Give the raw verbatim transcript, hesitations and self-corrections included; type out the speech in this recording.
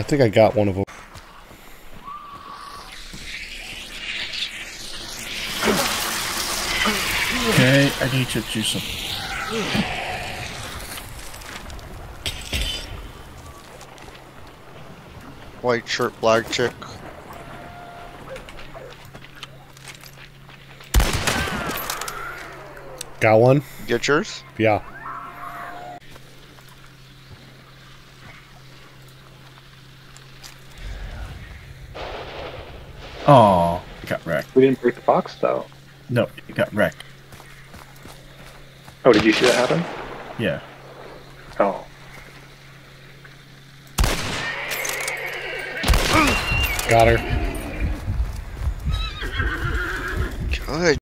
think I got one of them. Okay, I need to do some. White shirt, black chick. Got one? Get yours? Yeah. Oh, got wrecked. We didn't break the box though. No, it got wrecked. Oh, did you see that happen? Yeah. Oh. Got her. Good.